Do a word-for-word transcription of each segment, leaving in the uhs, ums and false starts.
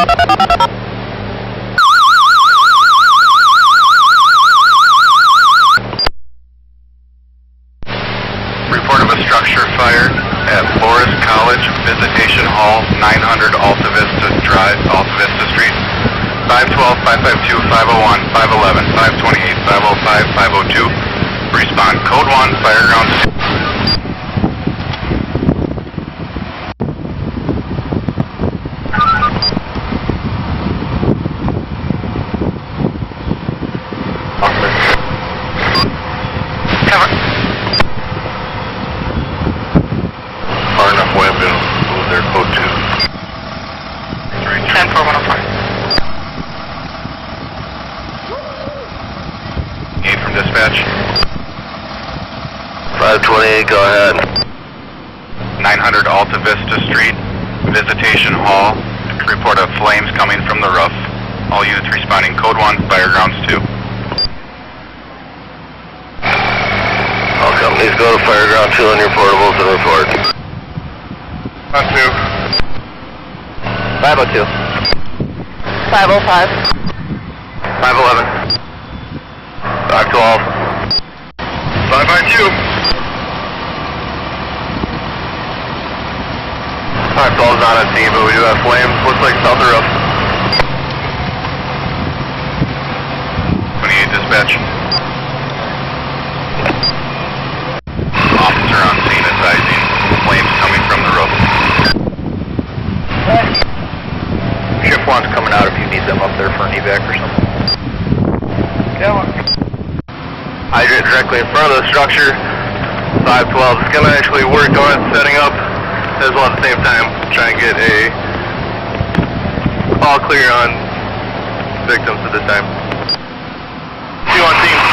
Report of a structure fire at Loras College, Visitation Hall, nine hundred Alta Vista Drive, Alta Vista Street. five twelve, five fifty-two, five oh one, five eleven, five twenty-eight, five oh five, five oh two. Respond code one, fireground. five twenty-eight, go ahead. nine hundred Alta Vista Street, Visitation Hall. Report of flames coming from the roof. All units responding code one, fire grounds two. All companies go to fire ground two on your portables and report. On two. five oh two. five oh five. five eleven. five twelve. five by two. five twelve is not on scene, but we do have flames. Looks like south of the roof. twenty-eight dispatch. Officer on scene advising flames coming from the roof. Shift one's coming out if you need them up there for an evac or something. Go on. Hydrant directly in front of the structure. five twelve. It's going to actually work on it, setting up as well at the same time. Try and get a all clear on victims at this time. Two on scene.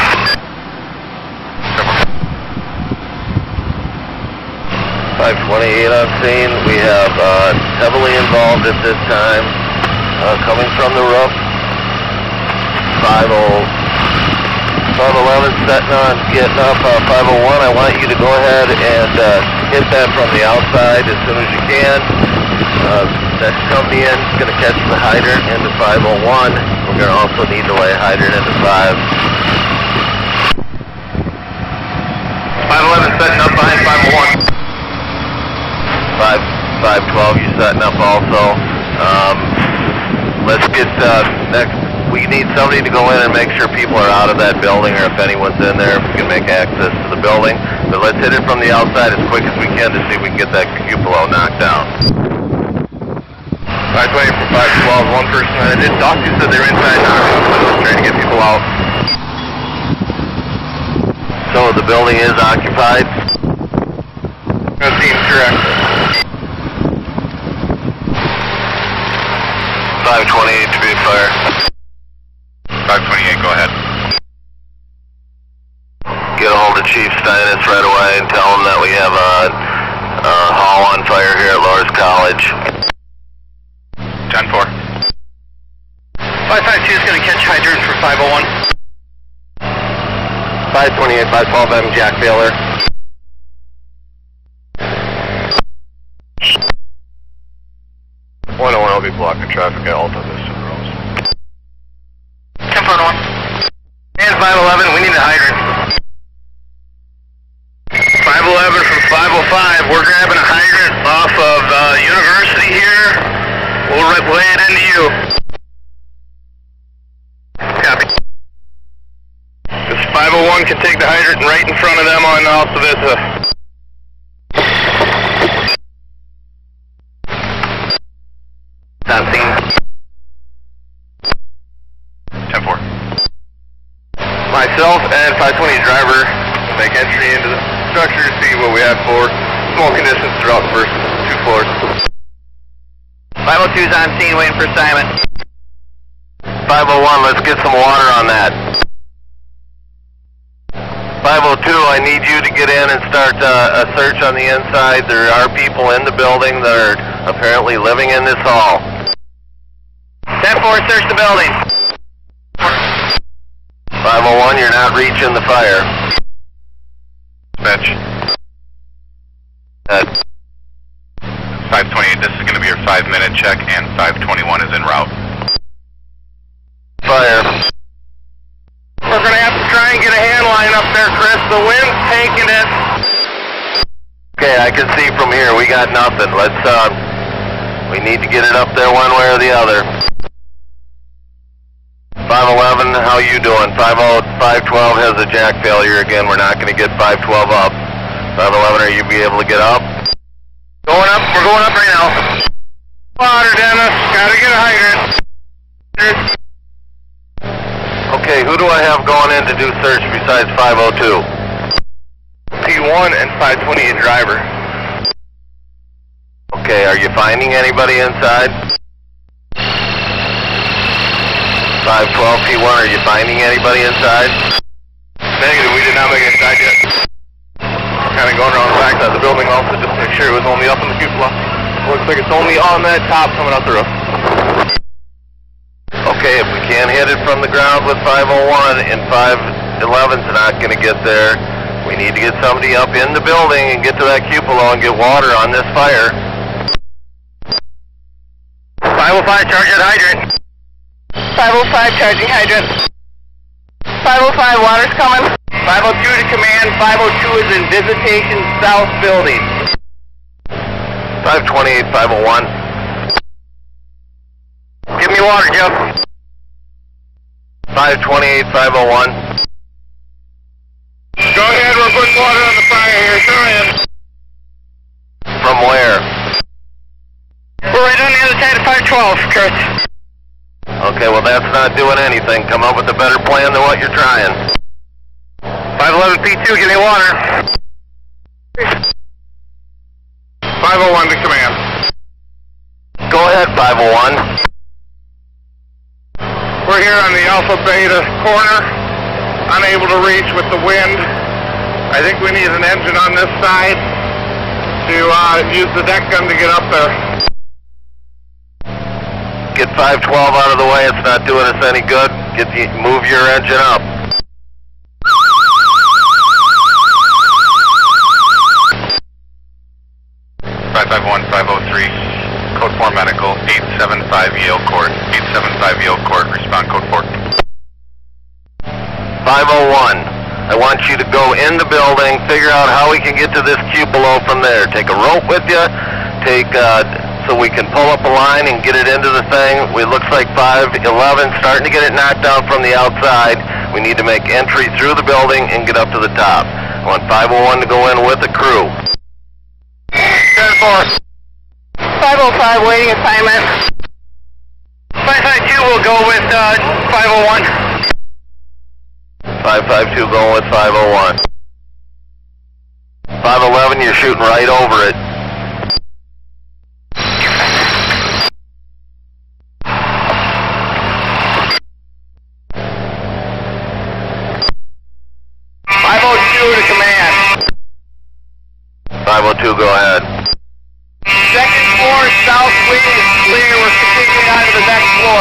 five twenty-eight on scene. We have uh, heavily involved at this time. Uh, coming from the roof. five oh. five eleven setting on, getting up, uh, five oh one, I want you to go ahead and uh, hit that from the outside as soon as you can. Uh, next company in is going to catch the hydrant into five oh one. We're going to also need to lay a hydrant into five. five eleven setting up behind five oh one. five, five twelve, you setting up also. Um, let's get uh, next. We need somebody to go in and make sure people are out of that building, or if anyone's in there, we can make access to the building. But let's hit it from the outside as quick as we can to see if we can get that cupola knocked down. five twenty for five twelve, one person that I did talk to said they were inside knocking on windows trying to get people out. So the building is occupied? That seems correct. five twenty-eight to be fire. five twenty-eight, go ahead. Get a hold of Chief Steinitz right away and tell him that we have a, a hall on fire here at Loras College. ten four. five fifty-two is going to catch hydrant for five oh one. five twenty-eight, five twelve, I'm Jack Baylor. one oh one will be blocking traffic at Alta Vista Rose. ten four one. And five eleven, we need a hydrant. five eleven from five oh five, we're grabbing a hydrant off of uh, University here. We'll lay it into you. Copy. This five oh one can take the hydrant right in front of them on Alta Vista. On scene. ten four. Myself and five twenty driver make entry into the structure to see what we have for small conditions throughout the first two floors. five oh two's on scene waiting for Simon. five oh one, let's get some water on that. five oh two, I need you to get in and start uh, a search on the inside. There are people in the building that are apparently living in this hall. ten four, search the building. five oh one, you're not reaching the fire. Dispatch. Uh, five twenty-eight, this is going to be your five minute check, and five twenty-one is en route. Fire. We're going to have to try and get a hand line up there, Chris. The wind's taking it. Okay, I can see from here. We got nothing. Let's, uh, we need to get it up there one way or the other. five eleven, how you doing? five twelve has a jack failure again. We're not going to get five twelve up. five eleven, are you be able to get up? Going up. We're going up right now. Water, Dennis. Got to get a hydrant. Okay, who do I have going in to do search besides five oh two? P one and five twenty-eight driver. Okay, are you finding anybody inside? five twelve P one, are you finding anybody inside? Negative, we did not make it inside yet. Kind of going around the backside of the building also just to make sure it was only up in the cupola. Looks like it's only on that top coming out the roof. Okay, if we can't hit it from the ground with five oh one and five eleven's not going to get there, we need to get somebody up in the building and get to that cupola and get water on this fire. five oh five, charge that hydrant. five oh five, charging hydrant. five oh five, water's coming. five oh two to command, five oh two is in visitation south building. five twenty-eight, five oh one. Give me water, Jeff. five twenty-eight, five oh one. Go ahead, we're putting water on the fire here, throw in. From where? We're right on the other side of five twelve, Chris. Okay, well that's not doing anything. Come up with a better plan than what you're trying. five eleven P two, give me water. five oh one to command. Go ahead, five oh one. We're here on the Alpha Beta corner, unable to reach with the wind. I think we need an engine on this side to uh, use the deck gun to get up there. Get five twelve out of the way, it's not doing us any good. Get the, move your engine up. five five one, five oh three, code four medical, eight seven five Yale Court, eight seven five Yale Court, respond code four. five oh one, I want you to go in the building, figure out how we can get to this cupola from there. Take a rope with you, take, uh, so we can pull up a line and get it into the thing. It looks like five eleven, starting to get it knocked down from the outside. We need to make entry through the building and get up to the top. I want five oh one to go in with the crew. ten four. five oh five, waiting assignment. five five two will go with uh, five oh one. five five two going with five oh one. five eleven, you're shooting right over it. five oh two to command. five oh two, go ahead. Second floor, south wing is clear. We're continuing on to the next floor.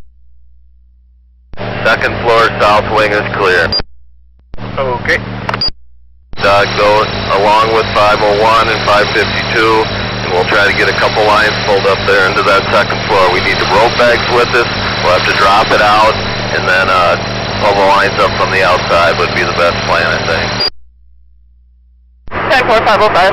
Second floor, south wing is clear. Okay. Doug, go along with five oh one and five fifty-two, and we'll try to get a couple lines pulled up there into that second floor. We need the rope bags with us. We'll have to drop it out, and then uh, pull the lines up from the outside would be the best plan, I think. ten four, five oh five.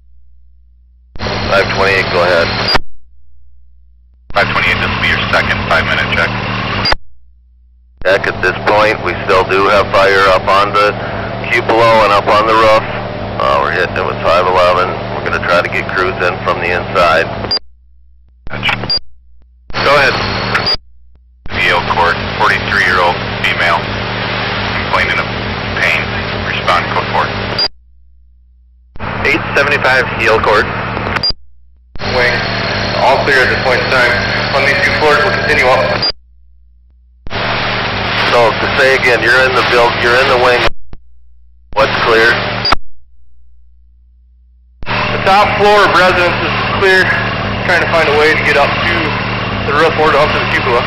five twenty-eight, go ahead. five twenty-eight, this will be your second five minute check. Heck, at this point, we still do have fire up on the cupola and up on the roof. Uh, we're hitting it with five eleven. We're going to try to get crews in from the inside. Go ahead. Yale Court, forty-three-year-old female, complaining of pain. Respond code four. eight seventy-five Yale Court. Wing. All clear at this point in time. On these two floors, we'll continue up. So, to say again, you're in the build, you're in the wing. What's clear? The top floor of residence is clear. Trying to find a way to get up to the roof or up to the cupola.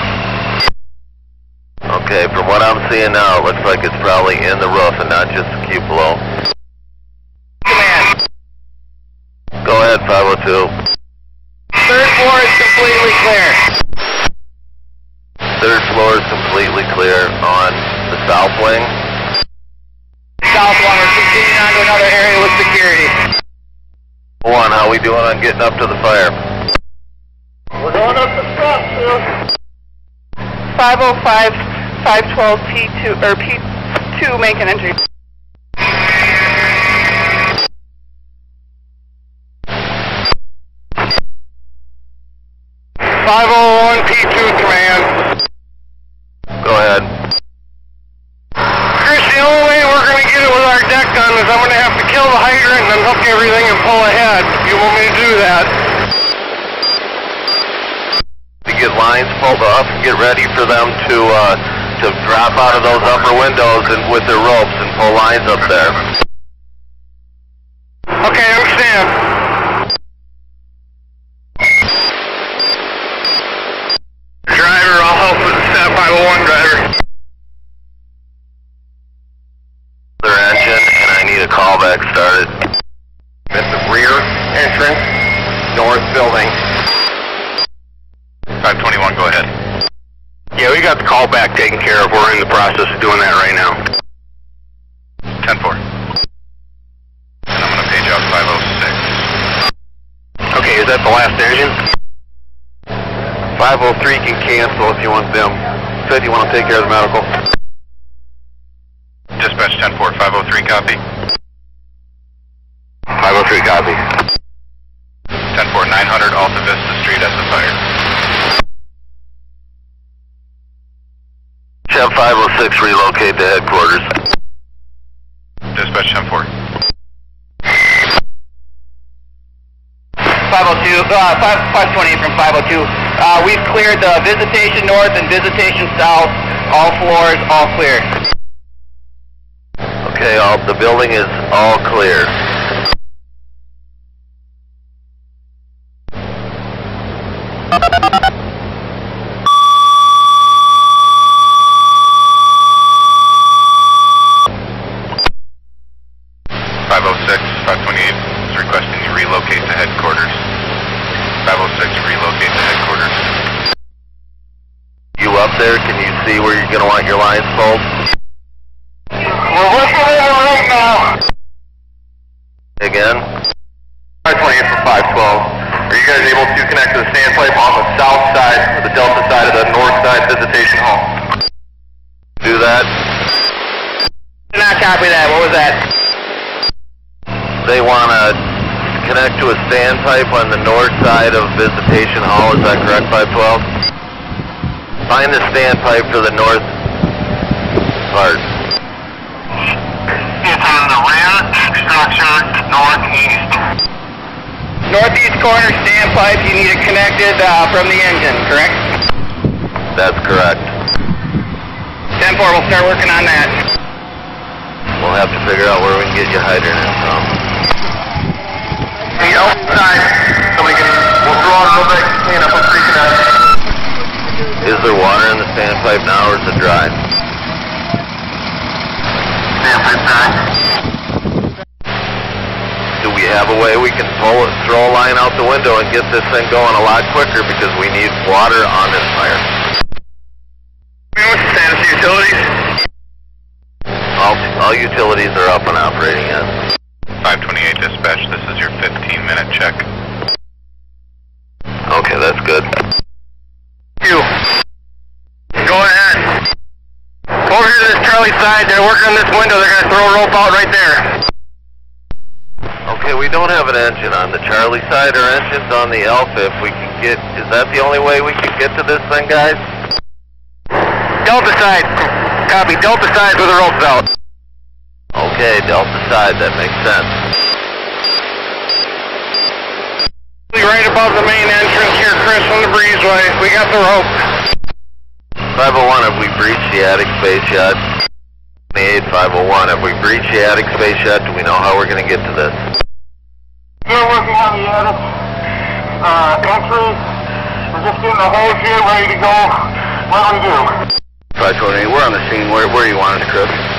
Okay, from what I'm seeing now, it looks like it's probably in the roof and not just the cupola. Command. Go ahead, five oh two. is completely clear. Third floor is completely clear on the south wing. South one, we're continuing on to another area with security. One, how we doing on getting up to the fire? We're going up the steps, dude. five oh five, five twelve P two, or P two making entry. five oh one P two command. Go ahead. Chris, the only way we're going to get it with our deck gun is I'm going to have to kill the hydrant and then hook everything and pull ahead. You want me to do that? To get lines pulled up, get ready for them to uh, to drop out of those upper windows and with their ropes and pull lines up there. Okay, I understand. Driver, I'll help with the Stat five oh one driver. Their engine, and I need a callback started. At the rear entrance, north building. five twenty-one, go ahead. Yeah, we got the callback taken care of. We're in the process of doing that right now. ten four. And I'm going to page out five oh six. Okay, is that the last engine? five oh three can cancel if you want them. Said you want to take care of the medical. Dispatch ten four, five oh three, copy. five oh three, copy. ten four, nine hundred Alta Vista Street at the fire. Chev five oh six, relocate to headquarters. Dispatch ten four. five oh two, uh, five twenty-eight from five oh two. Uh, we've cleared the visitation north and visitation south. All floors, all clear. Okay, all, the building is all clear. five oh six, five twenty-eight is requesting you relocate to headquarters. five oh six, relocate to headquarters. You up there? Can you see where you're going to want your lines pulled? We're working on it right now. Again? five twenty-eight from five twelve. Are you guys able to connect to the standpipe on the south side, or the delta side of the north side visitation hall? Do that. Did not copy that. What was that? They want to connect to a standpipe on the north side of visitation hall. Is that correct, five twelve? Find the standpipe for the north part. It's on the rear structure, northeast. Northeast corner standpipe. You need it connected uh, from the engine, correct? That's correct. ten four, we'll start working on that. We'll have to figure out where we can get your hydrant in from. The outside, somebody can, we'll throw out a little bit, clean up, let's reconnect. Is there water in the standpipe now, or is it dry? Standpipe dry. Do we have a way we can pull it, throw a line out the window and get this thing going a lot quicker because we need water on this fire? What's the status of utilities? All, all utilities are up and operating yet. five twenty-eight dispatch, this is your fifteen minute check. Okay, that's good. You. Go ahead. Over here to this Charlie side, they're working on this window, they're going to throw a rope out right there. Okay, we don't have an engine on the Charlie side or engines on the Alpha. If we can get, is that the only way we can get to this thing, guys? Delta side. Copy, Delta side with the ropes out. Okay, Delta side, that makes sense. Right above the main entrance here, Chris, on the breezeway. We got the rope. five oh one, have we breached the attic space yet? twenty-eight, five oh one, have we breached the attic space yet? Do we know how we're going to get to this? We're working on the attic uh, entry. We're just getting the hose here ready to go. What do we do? five twenty-eight, we're on the scene. Where, where do you want us, Chris?